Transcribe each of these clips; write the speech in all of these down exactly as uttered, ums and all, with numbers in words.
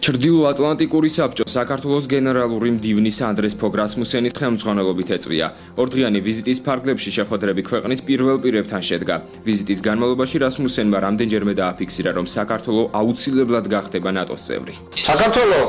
ჩრდილოატლანტიკური საბჭო საქართველოს გენერალური მდივნის ანდრეს ფოგ-რასმუსენის ხელმძღვანელობით ეწვია. ორდღიანი ვიზიტის ფარგლებში შეხვედრები ქვეყნის პირველ პირებთან შედგა. ვიზიტის განმავლობაში რასმუსენმა რამდენჯერმე დააფიქსირა, რომ საქართველო აუცილებლად გახდება ნატოს წევრი. საქართველო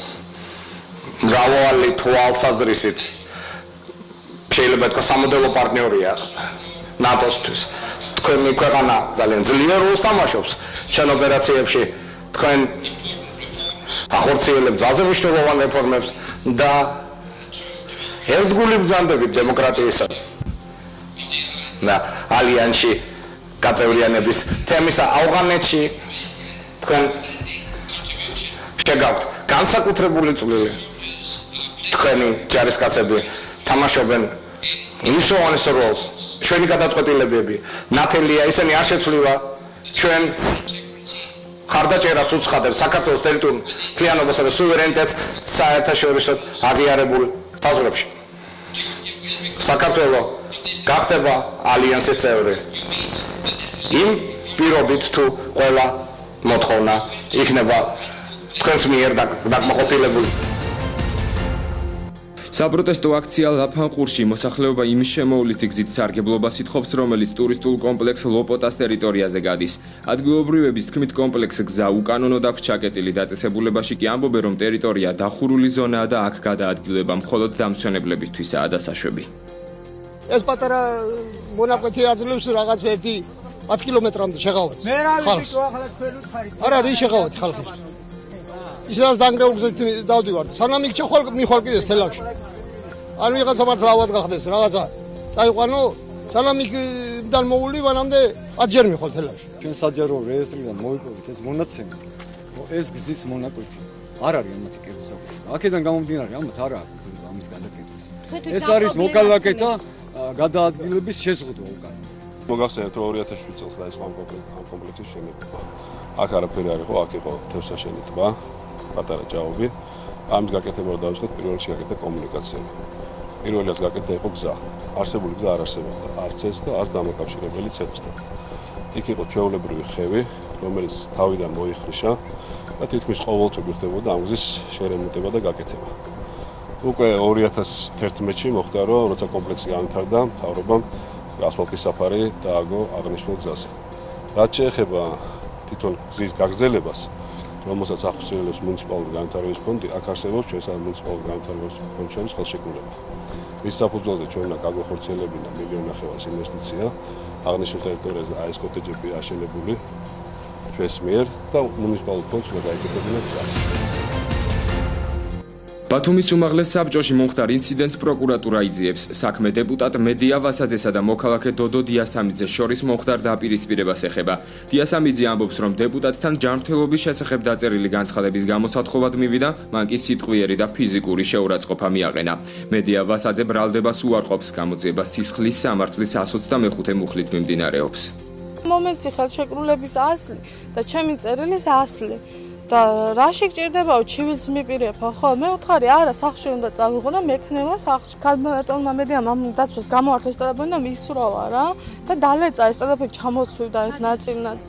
მრავალი თვალსაზრისით შეიძლება ითქვას სამოდელო პარტნიორია ნატოსთვის. თქვენი ქვეყანა ძალიან ძლიერ როლს თამაშობს ჩვენ ოპერაციებში. თქვენ ახორციელებთ ძალზე მნიშვნელოვან რეფორმებს და ერთგული ბრძანდებით დემოკრატიისა და ალიანსში გაწევრიანების თემისა ავღანეთში თქვენ შეგავთ განსაკუთრებული წვლილი. თქვენი ჯარისკაცები თამაშობენ მნიშვნელოვან როლს. ჩვენი გადაწყვეტილებები ნათელია, ისინი არ შეცვლივა. ჩვენ ხარდაჭერას უცხადებთ საქართველოს ტერიტორიულ მთლიანობასა და სუვერენიტეტს საერთაშორისო აღიარებულ საზღვრებში. საქართველო გახდება ალიანსის წევრი. იმ პირობით თუ ყველა მოთხოვნა იქნება თქვენს მიერ დაკმაყოფილებული. საპროტესტო აქცია ლაფანყურში მოსახლეობა იმის შემოვლითი გზით სარგებლობას ითხოვს, რომელიც ტურისტულ კომპლექს ლოპოტას ტერიტორიაზე გადის. ადგილობრივების თქმით, კომპლექსი გზა უკანონოდ აქვს ჩაკეტილი. დაწესებულებაში კი ამბობენ, რომ ტერიტორია დახურული ზონაა და აქ გადაადგილება მხოლოდ დამცვენებლებისთვისაა დასაშვები. ეს პატარა მონაკვეთი აძლევს რაღაც ერთი ათი კილომეტრამდე შეღავათ. მე რა ვიცი, ახლა თქვენ უთხარით. არა, რის შეღავათ ხალხი. ისაც დანგრეულ გზით დავდივართ. სანამ იქ ჩახვალ მიხვალ კიდეს თელავში. არ ვიღაცა მართლა ავად გახდეს რაღაცა. წაიყვანო, სანამ იქიდან მოული მანამდე ათჯერ მიხვალ თელავში. ჩვენ საჯარო რეესტრიდან მოიპოვეთ ეს მონაცემი. ეს გზის მონაკვეთი არ არის ამათი კერძოსაკვეთი. აქედან გამომდინარე, ამათ არ არის ამის გადაკეთების. ეს არის მოკალაკეთა გადაადგილების შეზღუდვა უკან. მოგახსენეთ, რომ ორი ათას შვიდ წელს დაიწყო ამ კომპლექსის შენება. აქ არაფერი არ იყო, აქ იყო თევზსაშენი ტბა, პატარა ჭაობი. ამის გაკეთება რომ დავიწყოთ, პირველ რიგში გაკეთდა კომუნიკაციები. პირველი რაც გაკეთდა იყო გზა. არსებული გზა არ არსებობდა, არც ეს და არც დამაკავშირებელი ცეცხლთან. იქ იყო ჩვეულებრივი ხევი, რომელიც თავიდან მოიხრიშა და თითქმის ყოველთვის გვხდებოდა ამ გზის შერემონტება და გაკეთება. უკვე ორი ათას თერთმეტში მოხდა, რომ როცა კომპლექსი განვითარდა, მთავრობამ ასფალტის საფარი დააგო აღნიშნულ გზაზე. რაც შეეხება თვითონ გზის გაგრძელებას, რომელსაც ახორციელებს მუნიციპალური განვითარების ფონდი, აქ არსებობს ჩვენსა მუნიციპალური განვითარების ფონდის ხელშეკრულება. მის საფუძველზე ჩვენ უნდა გავახორციელებინა მილიონი ნახევარის ინვესტიცია აღნიშნულ ტერიტორიაზე აი ეს კოტეჯები აშენებული ჩვენს მიერ და მუნიციპალურ ფონდს უნდა გაეკეთებინა გზა. ბათუმის უმაღლეს საბჭოში მომხდარ ინციდენტს პროკურატურა იძიებს. საქმე დეპუტატ მედია ვასაძესა და მოქალაქე დოდო დიასამიძეს შორის მომხდარ დაპირისპირებას ეხება. დიასამიძე ამბობს, რომ დეპუტატთან ჯანმრთელობის შესახებ დაწერილი განცხადების გამოსათხოვად მივიდა, მან კი სიტყვიერი და ფიზიკური შეურაცხყოფა მიაყენა. მედია ვასაძე ბრალდებას უარყოფს, გამოძიება სისხლის სამართლის εκατს ოცდამეხუთე მუხლით მიმდინარეობს. მომენტი ხელშეკრულების ასლი და ჩემი წერილის ასლი. და რაში გჭირდებაო ჩივილს მიპირებო, ხო? მე ვთხარი, არა, სახლში უნდა წავიღო და მექნება სახლში. ქალბატონმა მედიამ ამ დაცვას გამოართეს ტელეფონი და მისროლა რა და დალეწა ეს ტელეფონი ჩამოცვიდა ეს ნაწილად.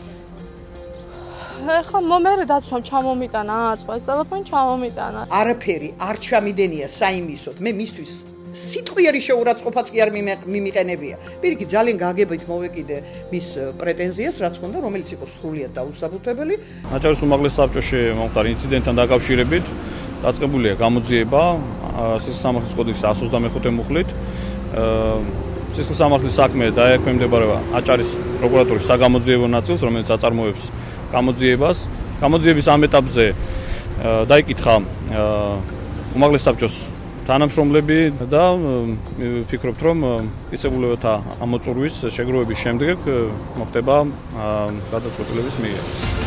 ეხლა მომერე დაცვამ ჩამომიტანა აწვა ეს ტელეფონი ჩამომიტანა. არაფერი არ ჩამიდენია საიმისოდ. მე მისთვის სიტყვიერი შეურაცხყოფაც კი არ მიმიყენებია. პირიქით ძალიან გაგებით მოვეკიდე მის პრეტენზიას, რაც ხონდა, რომელიც იყო სრულიად დაუსაბუთებელი. აჭარის უმაღლეს საბჭოში მომხდარ ინციდენტთან დაკავშირებით დაწყებულია გამოძიება სისხლის სამართლის კოდექსის εκατს ოცდამეხუთე მუხლით. სისხლის სამართლის საქმე დაექვემდებარება აჭარის პროკურატურის საგამოძიებო ნაწილს, რომელიც აწარმოებს გამოძიებას. გამოძიების ამ ეტაპზე დაიკითხა უმაღლეს საბჭოს თანამშრომლები და ვფიქრობთ, რომ მტკიცებულებათა ამოწურვის შეგროვების შემდეგ მოხდება გადაწყვეტილების მიღება.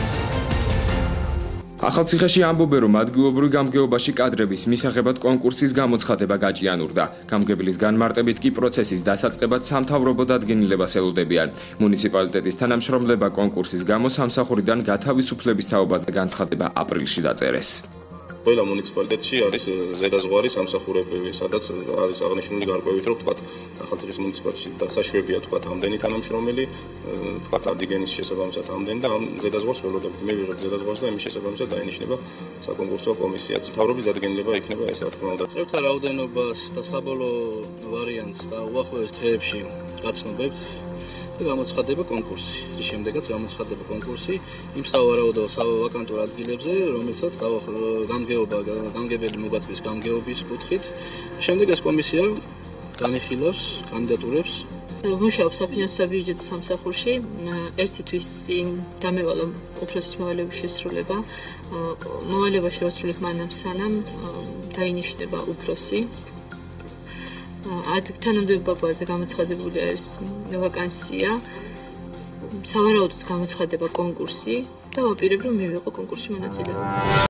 ახალციხეში ამბობენ, რომ ადგილობრივ გამგეობაში კადრების მისაღებად კონკურსის გამოცხადება გაჭიანურდა. გამგებლის განმარტებით კი პროცესის დასაწყებად სამთავრობო დადგენილებას ელოდებიან. მუნიციპალიტეტის თანამშრომლება კონკურსის გამო სამსახურიდან გათავისუფლების თაობაზე განცხადება აპრილში დაწერეს. ყველა მუნიციპალიტეტში არის ზედაზღვარი სამსახურებრივი, სადაც არის აღნიშნული გარკვევით, რომ თქვა ახალციხის მუნიციპალიტეტში დასაშვებია თქვა ამდენი თანამშრომელი, თქვა ადიგენის შესაბამისად ამდენი და ამ ზედაზღვარს ველოდებთ. მივიღებთ ზედაზღვარს და იმის შესაბამისად დაინიშნება საკონკურსო კომისიაც. მთავრობის დადგენილება იქნება ეს რა თქმა უნდა. წევრთა რაოდენობას და საბოლოო ვარიანტს და უახლოეს დღეებში გაცნობებთ. გამოცხადება კონკურსი. რის შემდეგაც გამოცხადება კონკურსი იმ სავარაუდო ვაკანტურ ადგილებზე, რომელსაც გამგეობა გამგებელი მოგაწვის გამგეობის კუთხით. შემდეგ ეს კომისია განიხილავს კანდიდატურებს. მუშაობს საფინანსო ბიუჯეტის სამსახურში. ერთი თვის წინ დამევალა უფროსის მოვალეობის შესრულება. მოვალეობაში შესრულებ მანამ სანამ დაინიშნება უფროსი. Ad თანამდებობა ბაზაზე გამოცხადებული არის ვაკანსია. სავარაუდოდ გამოცხადება კონკურსი და ვაპირებ რომ მივიღო კონკურსში მონაწილეობა.